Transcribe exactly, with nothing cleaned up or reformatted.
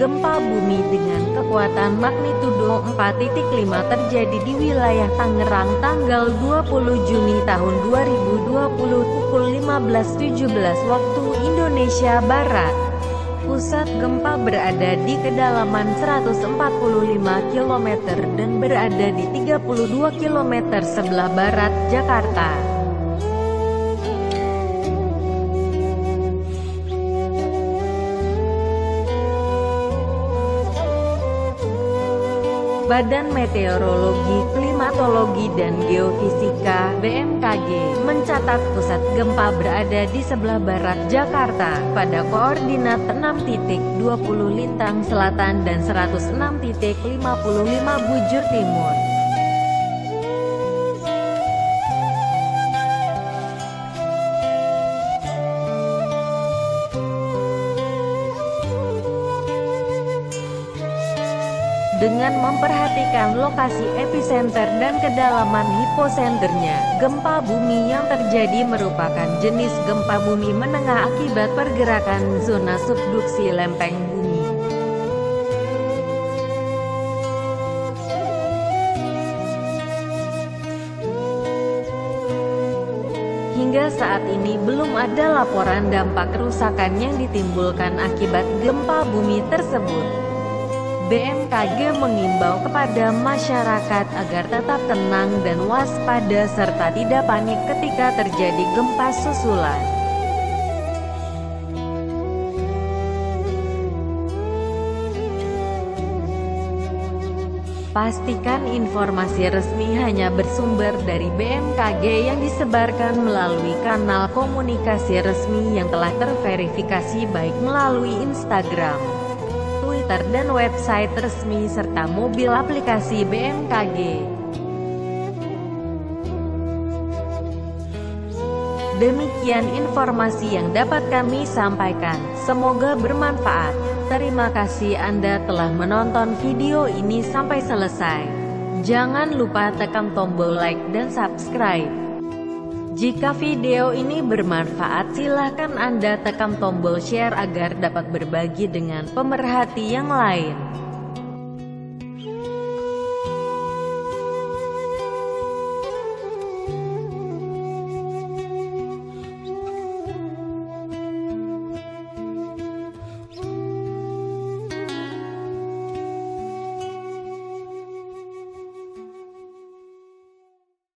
Gempa bumi dengan kekuatan magnitudo empat titik lima terjadi di wilayah Tangerang tanggal dua puluh Juni tahun dua ribu dua puluh pukul lima belas tujuh belas waktu Indonesia Barat. Pusat gempa berada di kedalaman seratus empat puluh lima kilometer dan berada di tiga puluh dua kilometer sebelah barat Jakarta. Badan Meteorologi, Klimatologi dan Geofisika (B M K G) mencatat pusat gempa berada di sebelah barat Jakarta, pada koordinat enam titik dua puluh lintang selatan dan seratus enam titik lima puluh lima bujur timur. Dengan memperhatikan lokasi epicenter dan kedalaman hiposenternya, gempa bumi yang terjadi merupakan jenis gempa bumi menengah akibat pergerakan zona subduksi lempeng bumi. Hingga saat ini belum ada laporan dampak kerusakan yang ditimbulkan akibat gempa bumi tersebut. B M K G mengimbau kepada masyarakat agar tetap tenang dan waspada serta tidak panik ketika terjadi gempa susulan. Pastikan informasi resmi hanya bersumber dari B M K G yang disebarkan melalui kanal komunikasi resmi yang telah terverifikasi baik melalui Instagram, Twitter dan website resmi serta mobil aplikasi B M K G. Demikian informasi yang dapat kami sampaikan. Semoga bermanfaat. Terima kasih Anda telah menonton video ini sampai selesai. Jangan lupa tekan tombol like dan subscribe. Jika video ini bermanfaat, silahkan Anda tekan tombol share agar dapat berbagi dengan pemerhati yang lain.